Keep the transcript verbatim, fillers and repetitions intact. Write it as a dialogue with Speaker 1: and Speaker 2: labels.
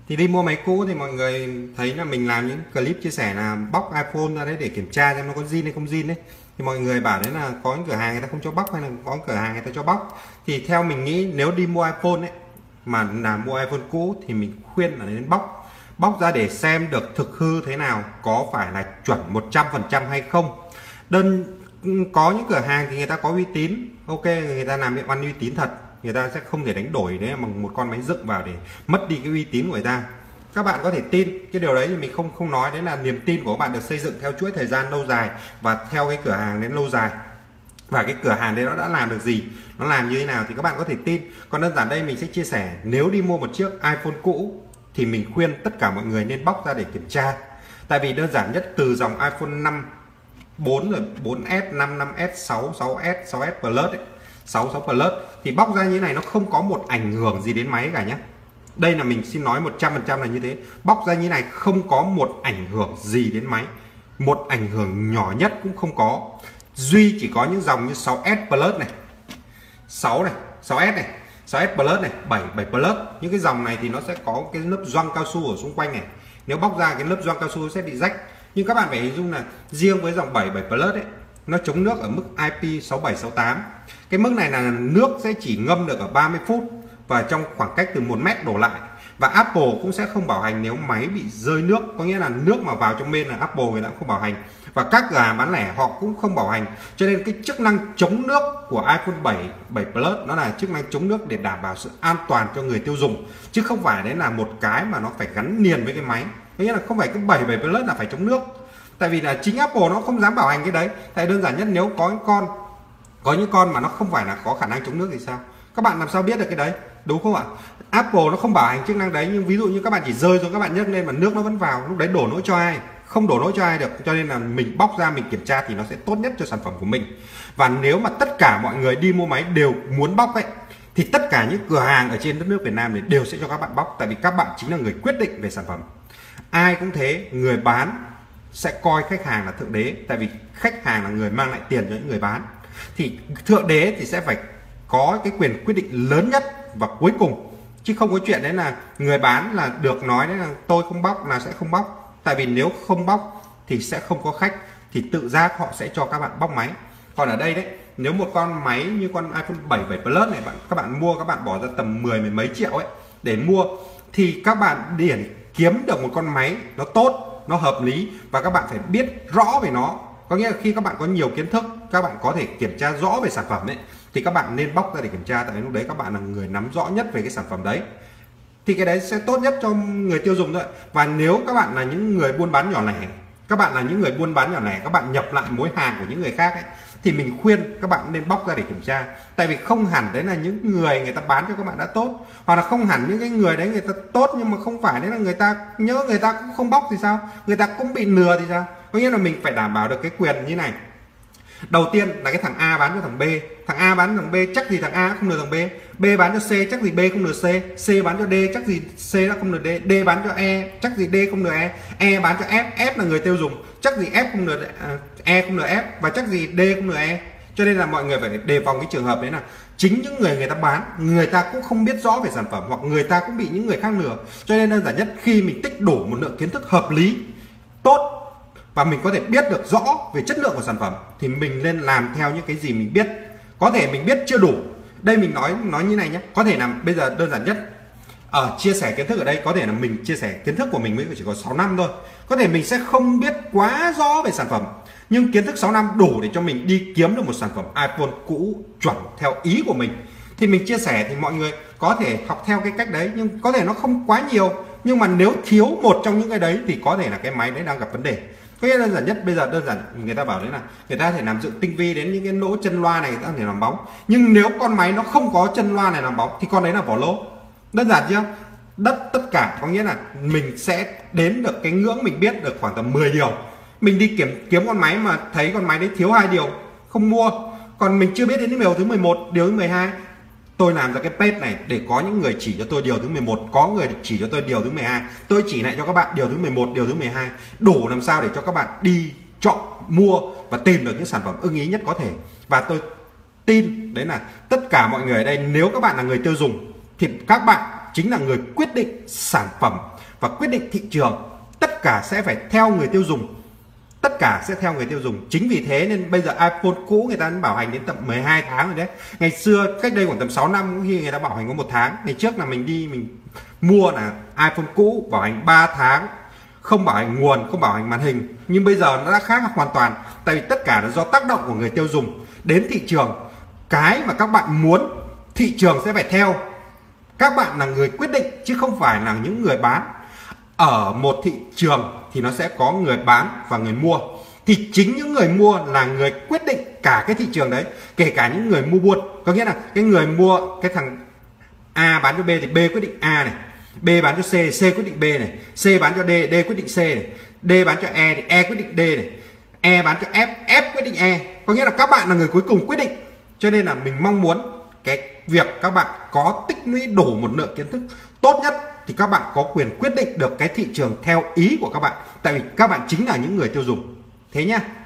Speaker 1: Thì đi mua máy cũ thì mọi người thấy là mình làm những clip chia sẻ là bóc iPhone ra đấy để kiểm tra xem nó có zin hay không zin đấy, thì mọi người bảo đấy là có những cửa hàng người ta không cho bóc hay là có những cửa hàng người ta cho bóc. Thì theo mình nghĩ nếu đi mua iPhone ấy mà là mua iPhone cũ thì mình khuyên là nên bóc bóc ra để xem được thực hư thế nào, có phải là chuẩn một trăm phần trăm hay không. Đơn có những cửa hàng thì người ta có uy tín, ok, người ta làm điện ăn uy tín thật, người ta sẽ không thể đánh đổi đấy bằng một con máy dựng vào để mất đi cái uy tín của người ta. Các bạn có thể tin cái điều đấy thì mình không không nói đấy là niềm tin của các bạn được xây dựng theo chuỗi thời gian lâu dài và theo cái cửa hàng đến lâu dài, và cái cửa hàng đấy nó đã làm được gì, nó làm như thế nào thì các bạn có thể tin. Còn đơn giản đây mình sẽ chia sẻ, nếu đi mua một chiếc iPhone cũ thì mình khuyên tất cả mọi người nên bóc ra để kiểm tra. Tại vì đơn giản nhất từ dòng iPhone năm, bốn rồi bốn S, năm, năm S, sáu, sáu S, sáu S Plus ấy, sáu, sáu Plus thì bóc ra như thế này nó không có một ảnh hưởng gì đến máy cả nhé. Đây là mình xin nói một trăm phần trăm là như thế. Bóc ra như này không có một ảnh hưởng gì đến máy, một ảnh hưởng nhỏ nhất cũng không có. Duy chỉ có những dòng như sáu S Plus này, sáu này, sáu S này, sáu S Plus này, bảy, bảy Plus, những cái dòng này thì nó sẽ có cái lớp gioăng cao su ở xung quanh này. Nếu bóc ra cái lớp gioăng cao su sẽ bị rách. Nhưng các bạn phải hình dung là riêng với dòng bảy, bảy Plus ấy, nó chống nước ở mức I P sáu bảy, sáu tám. Cái mức này là nước sẽ chỉ ngâm được ở ba mươi phút và trong khoảng cách từ một mét đổ lại. Và Apple cũng sẽ không bảo hành nếu máy bị rơi nước, có nghĩa là nước mà vào trong bên là Apple người ta cũng không bảo hành, và các cửa hàng bán lẻ họ cũng không bảo hành. Cho nên cái chức năng chống nước của iPhone bảy, bảy Plus nó là chức năng chống nước để đảm bảo sự an toàn cho người tiêu dùng, chứ không phải đấy là một cái mà nó phải gắn liền với cái máy. Có nghĩa là không phải cái bảy, bảy Plus là phải chống nước, tại vì là chính Apple nó không dám bảo hành cái đấy. Tại đơn giản nhất nếu có những con có những con mà nó không phải là có khả năng chống nước thì sao, các bạn làm sao biết được cái đấy, đúng không ạ? Apple nó không bảo hành chức năng đấy, nhưng ví dụ như các bạn chỉ rơi rồi các bạn nhấc lên mà nước nó vẫn vào, lúc đấy đổ lỗi cho ai? Không đổ lỗi cho ai được. Cho nên là mình bóc ra mình kiểm tra thì nó sẽ tốt nhất cho sản phẩm của mình. Và nếu mà tất cả mọi người đi mua máy đều muốn bóc ấy thì tất cả những cửa hàng ở trên đất nước Việt Nam thì đều sẽ cho các bạn bóc, tại vì các bạn chính là người quyết định về sản phẩm. Ai cũng thế, người bán sẽ coi khách hàng là thượng đế, tại vì khách hàng là người mang lại tiền cho những người bán, thì thượng đế thì sẽ phải có cái quyền quyết định lớn nhất và cuối cùng, chứ không có chuyện đấy là người bán là được nói đấy là tôi không bóc là sẽ không bóc. Tại vì nếu không bóc thì sẽ không có khách, thì tự giác họ sẽ cho các bạn bóc máy. Còn ở đây đấy, nếu một con máy như con iPhone bảy, bảy Plus này bạn các bạn mua, các bạn bỏ ra tầm mười, mười mấy triệu ấy để mua, thì các bạn điển kiếm được một con máy nó tốt, nó hợp lý, và các bạn phải biết rõ về nó. Có nghĩa là khi các bạn có nhiều kiến thức, các bạn có thể kiểm tra rõ về sản phẩm ấy, thì các bạn nên bóc ra để kiểm tra, tại vì lúc đấy các bạn là người nắm rõ nhất về cái sản phẩm đấy, thì cái đấy sẽ tốt nhất cho người tiêu dùng thôi. Và nếu các bạn là những người buôn bán nhỏ lẻ, các bạn là những người buôn bán nhỏ lẻ, các bạn nhập lại mối hàng của những người khác ấy, thì mình khuyên các bạn nên bóc ra để kiểm tra. Tại vì không hẳn đấy là những người người ta bán cho các bạn đã tốt, hoặc là không hẳn những cái người đấy người ta tốt, nhưng mà không phải đấy là người ta nhớ người ta cũng không bóc thì sao, người ta cũng bị lừa thì sao. Có nghĩa là mình phải đảm bảo được cái quyền như này. Đầu tiên là cái thằng A bán cho thằng B, thằng A bán cho thằng B chắc gì thằng A không được thằng B, B bán cho C chắc gì B không được C, C bán cho D chắc gì C đã không được D, D bán cho E chắc gì D không được E, E bán cho F, F là người tiêu dùng chắc gì F không được E không được F, và chắc gì D không được E. Cho nên là mọi người phải đề phòng cái trường hợp đấy, là chính những người người ta bán, người ta cũng không biết rõ về sản phẩm, hoặc người ta cũng bị những người khác lừa. Cho nên đơn giản nhất, khi mình tích đủ một lượng kiến thức hợp lý, tốt, và mình có thể biết được rõ về chất lượng của sản phẩm, thì mình nên làm theo những cái gì mình biết. Có thể mình biết chưa đủ, đây mình nói nói như này nhé, có thể là bây giờ đơn giản nhất ở uh, chia sẻ kiến thức ở đây, có thể là mình chia sẻ kiến thức của mình mới chỉ có sáu năm thôi, có thể mình sẽ không biết quá rõ về sản phẩm, nhưng kiến thức sáu năm đủ để cho mình đi kiếm được một sản phẩm iPhone cũ chuẩn theo ý của mình. Thì mình chia sẻ thì mọi người có thể học theo cái cách đấy, nhưng có thể nó không quá nhiều, nhưng mà nếu thiếu một trong những cái đấy thì có thể là cái máy đấy đang gặp vấn đề. Cái đơn giản nhất bây giờ, đơn giản người ta bảo đấy là người ta có thể làm dựng tinh vi đến những cái lỗ chân loa này, người ta có thể làm bóng, nhưng nếu con máy nó không có chân loa này làm bóng thì con đấy là vỏ lỗ. Đơn giản chưa? Đất tất cả, có nghĩa là mình sẽ đến được cái ngưỡng mình biết được khoảng tầm mười điều. Mình đi kiếm kiếm con máy mà thấy con máy đấy thiếu hai điều không mua, còn mình chưa biết đến điều thứ mười một, điều thứ mười hai. Tôi làm ra cái page này để có những người chỉ cho tôi điều thứ mười một, có người chỉ cho tôi điều thứ mười hai, tôi chỉ lại cho các bạn điều thứ mười một, điều thứ mười hai, đủ làm sao để cho các bạn đi chọn mua và tìm được những sản phẩm ưng ý nhất có thể. Và tôi tin đấy là tất cả mọi người ở đây, nếu các bạn là người tiêu dùng thì các bạn chính là người quyết định sản phẩm và quyết định thị trường. Tất cả sẽ phải theo người tiêu dùng, tất cả sẽ theo người tiêu dùng. Chính vì thế nên bây giờ iPhone cũ người ta bảo hành đến tận mười hai tháng rồi đấy. Ngày xưa cách đây khoảng tầm sáu năm có khi người ta bảo hành có một tháng. Ngày trước là mình đi mình mua là iPhone cũ bảo hành ba tháng, không bảo hành nguồn, không bảo hành màn hình. Nhưng bây giờ nó đã khác hoàn toàn, tại vì tất cả là do tác động của người tiêu dùng đến thị trường. Cái mà các bạn muốn thị trường sẽ phải theo. Các bạn là người quyết định chứ không phải là những người bán. Ở một thị trường thì nó sẽ có người bán và người mua, thì chính những người mua là người quyết định cả cái thị trường đấy, kể cả những người mua buôn. Có nghĩa là cái người mua, cái thằng A bán cho B thì B quyết định A này, B bán cho C, C quyết định B này, C bán cho D, D quyết định C này, D bán cho E thì E quyết định D này, E bán cho F, F quyết định E. Có nghĩa là các bạn là người cuối cùng quyết định. Cho nên là mình mong muốn cái việc các bạn có tích lũy đủ một lượng kiến thức tốt nhất thì các bạn có quyền quyết định được cái thị trường theo ý của các bạn, tại vì các bạn chính là những người tiêu dùng. Thế nhá.